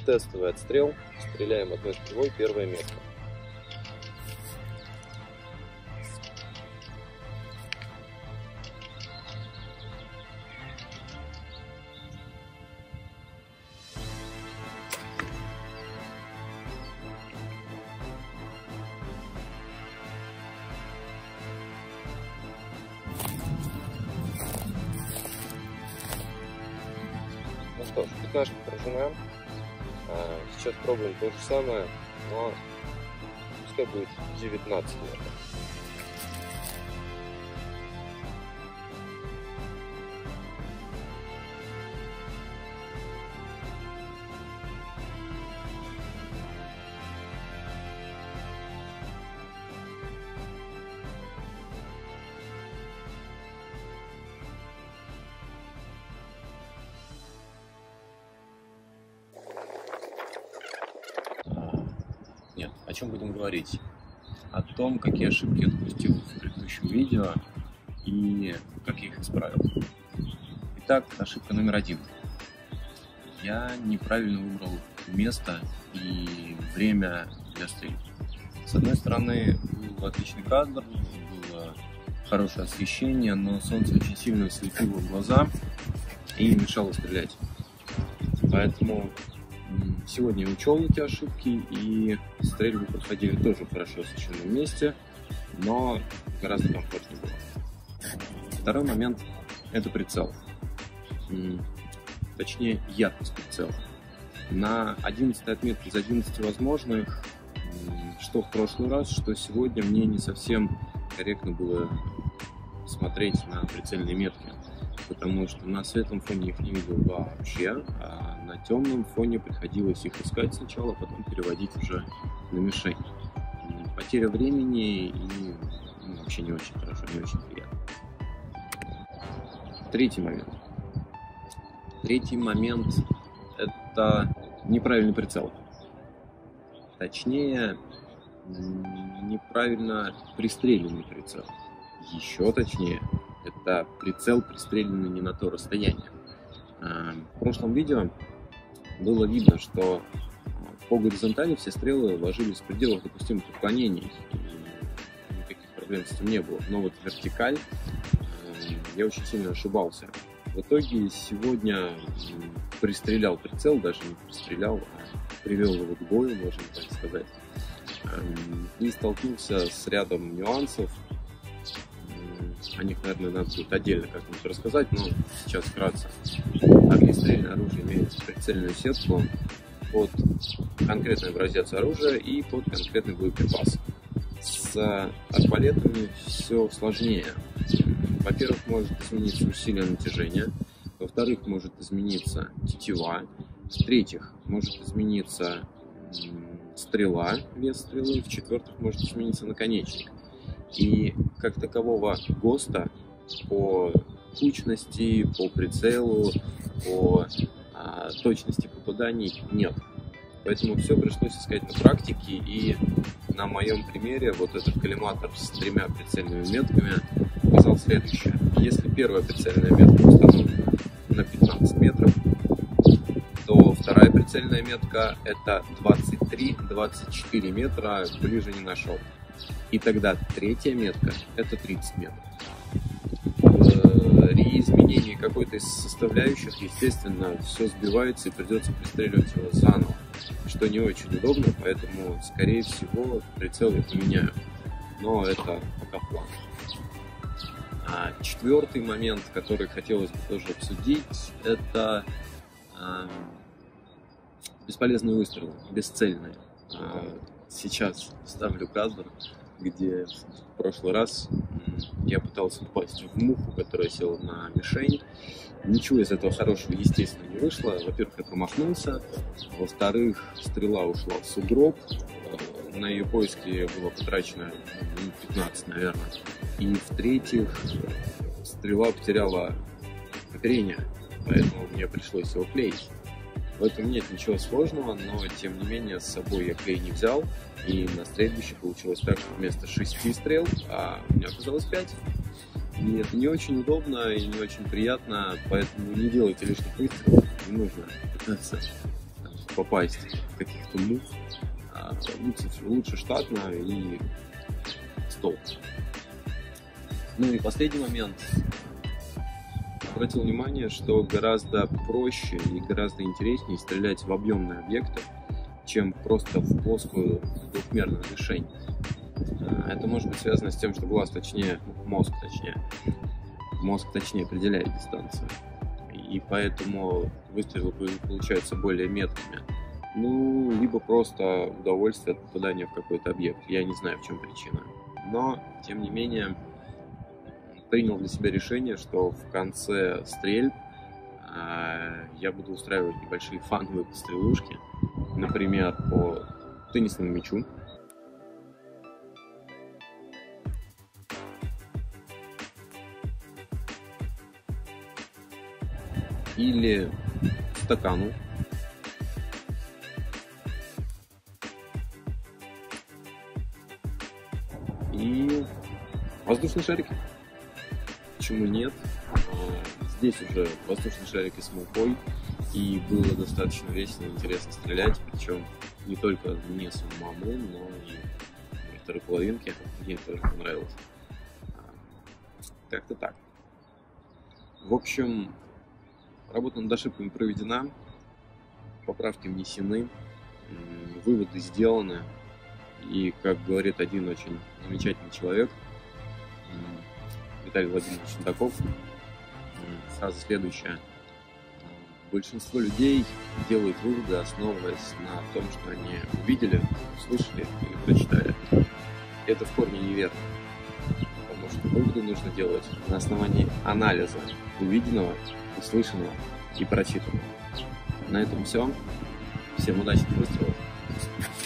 Тестовый отстрел. Стреляем одной стрелой, первая метка. Ну что ж, 15 поражена. Сейчас пробуем то же самое, но пускай будет 19 метров. Нет, о чем будем говорить? О том, какие ошибки я допустил в предыдущем видео и как я их исправил. Итак, ошибка номер 1. Я неправильно выбрал место и время для стрельбы. С одной стороны, был отличный кадр, было хорошее освещение, но солнце очень сильно светило в глаза и мешало стрелять. Поэтому сегодня я учел эти ошибки, и стрельбы проходили тоже в хорошо освещенном месте, но гораздо комфортнее было. Второй момент – это прицел. Точнее, яркость прицела. На 11 отметке из 11 возможных, что в прошлый раз, что сегодня, мне не совсем корректно было смотреть на прицельные метки, потому что на светлом фоне их не видел вообще, а на темном фоне приходилось их искать сначала, а потом переводить уже на мишень. Потеря времени и вообще не очень хорошо, не очень приятно. Третий момент – это неправильный прицел. Точнее, неправильно пристреленный прицел. Еще точнее, это прицел, пристреленный не на то расстояние. В прошлом видео было видно, что по горизонтали все стрелы ложились в пределах допустимых отклонений, и никаких проблем с этим не было. Но вот вертикаль я очень сильно ошибался. В итоге сегодня пристрелял прицел, даже не пристрелял, а привел его к бою, можно так сказать. И столкнулся с рядом нюансов. О них, наверное, надо будет отдельно как-нибудь рассказать, но сейчас вкратце. Огнестрельное оружие имеет прицельную сетку под конкретный образец оружия и под конкретный боеприпас. С арбалетами все сложнее. Во-первых, может измениться усилие натяжения. Во-вторых, может измениться тетива. В-третьих, может измениться стрела, вес стрелы. В-четвертых, может измениться наконечник. И как такового ГОСТа по кучности, по прицелу, по точности попаданий нет. Поэтому все пришлось искать на практике, и на моем примере вот этот коллиматор с 3 прицельными метками показал следующее. Если первая прицельная метка установлена на 15 метров, то вторая прицельная метка это 23-24 метра, ближе не нашел. И тогда третья метка это 30 метров. При изменении какой-то из составляющих, естественно, все сбивается и придется пристреливать его заново, что не очень удобно, поэтому, скорее всего, прицел я поменяю. Но это пока план. Четвертый момент, который хотелось бы тоже обсудить, это бесполезные выстрелы, бесцельные. Сейчас ставлю кадр, где в прошлый раз я пытался попасть в муху, которая села на мишень. Ничего из этого хорошего, естественно, не вышло. Во-первых, я промахнулся. Во-вторых, стрела ушла в сугроб. На ее поиски было потрачено 15, наверное. И в-третьих, стрела потеряла оперение, поэтому мне пришлось его клеить. В этом нет ничего сложного, но тем не менее с собой я клей не взял, и на стрельбище получилось так, что вместо 6 стрел у меня оказалось 5. И это не очень удобно и не очень приятно, поэтому не делайте лишних выстрелов, не нужно пытаться попасть в каких-то мув, лучше штатно и стол. Ну и последний момент. Обратил внимание, что гораздо проще и гораздо интереснее стрелять в объемные объекты, чем просто в плоскую двухмерную мишень. Это может быть связано с тем, что мозг точнее определяет дистанцию. И поэтому выстрелы получаются более меткими. Ну, либо просто удовольствие от попадания в какой-то объект. Я не знаю, в чем причина. Но, тем не менее, принял для себя решение, что в конце стрельб я буду устраивать небольшие фановые пострелушки, например, по теннисному мячу. Или стакану. И воздушные шарики. Почему нет? Здесь уже воздушные шарики с мукой, и было достаточно весело и интересно стрелять, причем не только мне самому, но и второй половинке, мне тоже понравилось. Как-то так. В общем, работа над ошибками проведена, поправки внесены, выводы сделаны, и, как говорит один очень замечательный человек, Виталий Владимирович Судаков, фраза следующая: большинство людей делают выводы, основываясь на том, что они увидели, услышали или прочитали. Это в корне неверно, потому что выводы нужно делать на основании анализа увиденного, услышанного и прочитанного. На этом все. Всем удачных выстрелов.